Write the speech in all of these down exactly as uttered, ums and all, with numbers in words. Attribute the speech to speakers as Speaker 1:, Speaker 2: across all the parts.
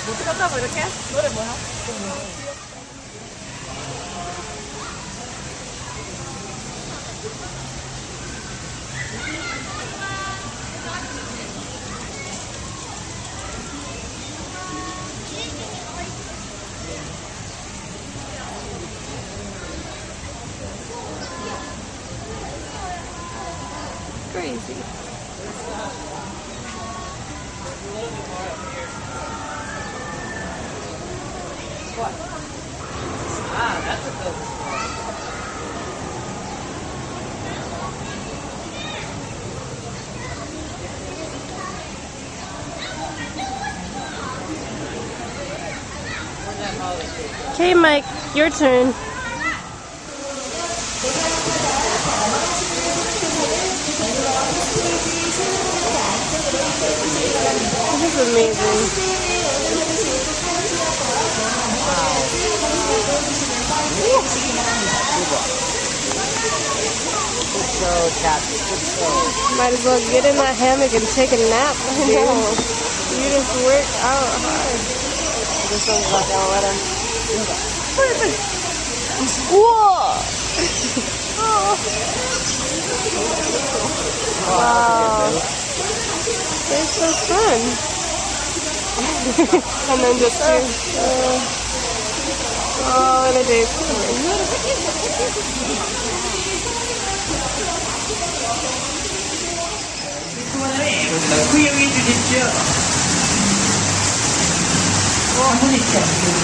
Speaker 1: 못 찍었다고 이렇게? 노래 뭐야?
Speaker 2: Crazy.
Speaker 1: What? Ah, that's a good one.
Speaker 2: Okay, Mike, your turn. This is amazing.
Speaker 1: Good show, Cat. Good show.
Speaker 2: Might as well get in that hammock and take a nap. I know. You just work out hard.
Speaker 1: This one's not gonna let him.
Speaker 2: Whoa! Wow. They're so fun. And then just two. Uh, oh, the day's
Speaker 3: 구경해 주십시오. 한 분 있죠?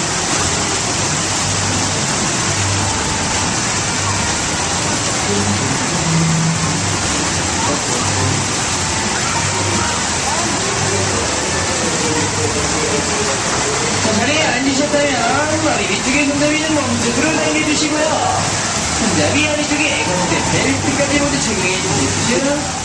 Speaker 3: 자리에 앉으셨다면 머리 위쪽에 손잡이는 몸쪽으로 당겨주시고요. 손잡이 아래쪽에 공대 벨트까지 모두 착용해 주십시오.